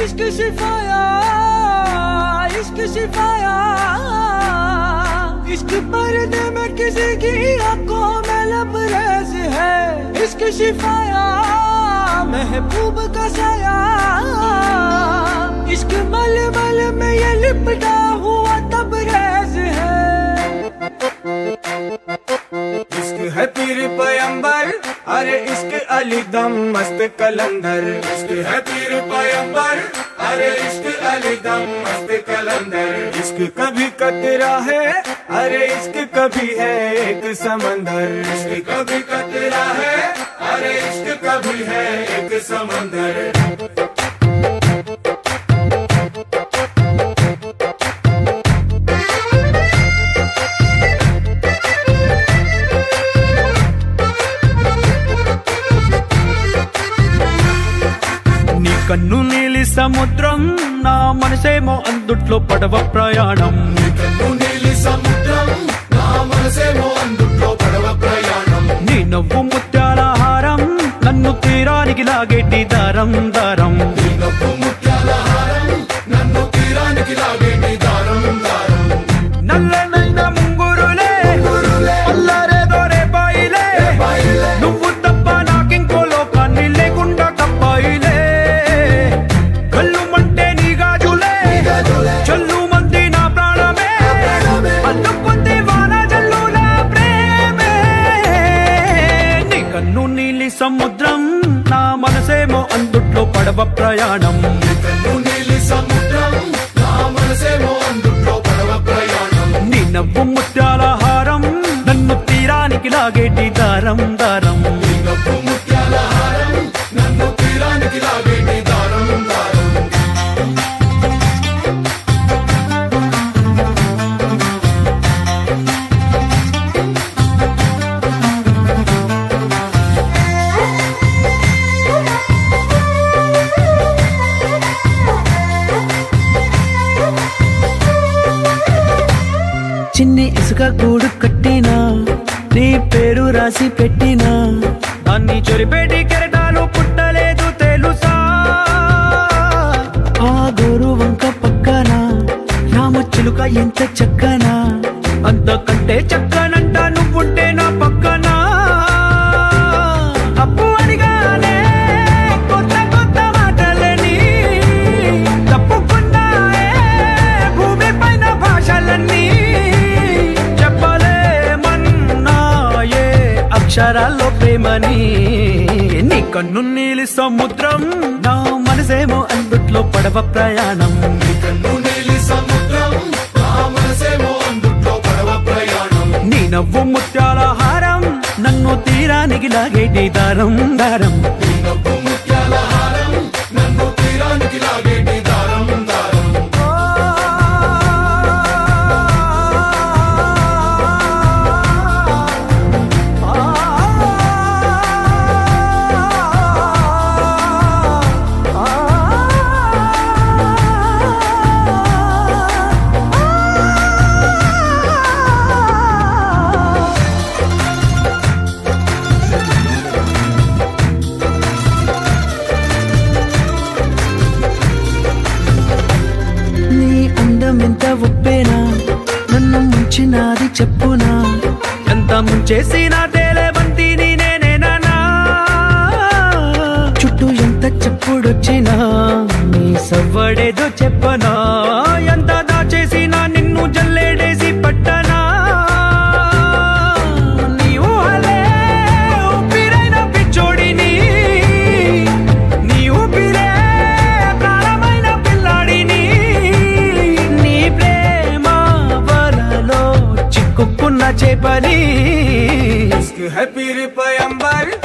इश्क शिफाया, इश्क शिफाया, इश्क पर्दे में किसी की आंखों में लबरेज है। इश्क शिफाया, महबूब का साया, इश्क मलमल में ये लिपटा हुआ तबरेज है। इश्क है पीर पैगंबर, अरे इश्क अली दम मस्त कलंदर। इश्क है पीर पैगंबर, अरे इश्क अली दम मस्त कलंदर। इश्क कभी कतरा है, अरे इश्क कभी है एक समंदर। इश्क कभी कतरा है, अरे इश्क कभी है एक समंदर। కన్ను నీలి సముద్రం, నా మనసేమో అందుట్లో పడవ ప్రయాణం। కన్ను నీలి సముద్రం, నా మనసేమో అందుట్లో పడవ ప్రయాణం। నీ నవ్వు ముత్యాల హారం, నన్ను తీరానికి లాగేటి దారం దారం। నీ నవ్వు ముత్యాల హారం, నన్ను తీరానికి లాగేటి దారం దారం। నల్లనైన ముంగురులే అల్లరేదో రేపాయిలే, నువ్వు తప్ప నాకింకో లోకాన్ని లేకుండా కప్పాయిలే। చల్లు మంది నా ప్రాణమే, అల్లుకుంది వాన జల్లుల ప్రేమే। నీ కన్ను నీలి సముద్రం, నా మనసేమో అందుట్లో పడవ ప్రయాణం। కన్ను నీలి సముద్రం, నా మనసేమో అందుట్లో పడవ ప్రయాణం। నీ నవ్వు ముత్యాల హారం, నన్ను తీరానికి లాగేటి దారం దారం। నీ నవ్వు ముత్యాల హారం, నన్ను తీరానికి లాగేటి దారం దారం। చిన్ని ఇసుక గూడు కట్టినా, నీ పేరు రాసి పెట్టినా, దాన్ని చొరిపేటి కెరటాలు పుట్టలేదు తెలుసా। ఆ గోరు వంక పక్కన రామచిలుక ఎంత చక్కనా, అంతకంటే చక్కనంట నువ్వుంటే నా పక్కన। అప్పు అడిగానే కొత్త కొత్త మాటలని, తప్పుకున్నాయే భూమి పైన భాషలన్నీ, చెప్పలేమన్నాయే అక్షరాల్లో ప్రేమని। నీ కన్ను నీలి సముద్రం, నా మనసేమో అందుట్లో పడవ ప్రయాణం। కన్ను నీలి సముద్రం, నా మనసేమో అందుట్లో పడవ ప్రయాణం। నీ నవ్వు ముత్యాల హారం, నన్ను తీరానికి లాగేటి దారం దారం। నీ నవ్వు ముత్యాల హారం, నన్ను తీరానికి లాగేటి దారం దారం। ఎంత ఉప్పేనా, నన్ను ముంచినాది చెప్పునా, ఎంత ముంచేసినా తేలేవంతి నేనేనా। చుట్టూ ఎంత చెప్పుడొచ్చినా, నీ సవ్వడేదో చెప్పనా, ఎంత దాచేసినా నిన్ను జల్లేడేసి పట్టనా। నీవు అలే ఊపిరైన పిచ్చోడిని, నీ ఊపిరే ప్రాణమైన పిల్లాడిని, నీ ప్రేమ వలలో చిక్కుకున్న చేపని। इश्क है पीर पैगंबर,